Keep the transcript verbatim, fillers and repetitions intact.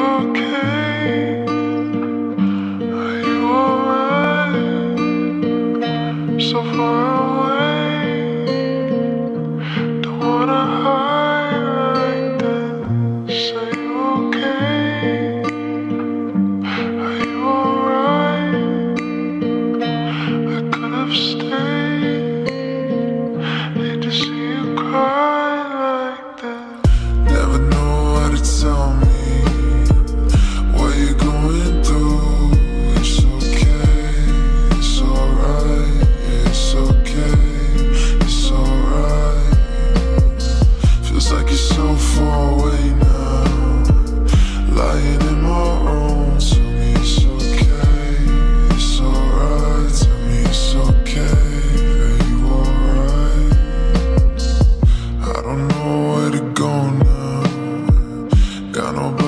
okay? Are you alright? So far away, don't wanna hide like this. Are you okay? Are you alright? I could have stayed. Hate to see you cry like this. Never know what to tell me. What you going through? It's okay. It's alright. It's okay. It's alright. Feels like you're so far away now. Lying in my room. Tell me it's okay. It's alright. Tell me it's okay. Are you alright? I don't know where to go now. Got no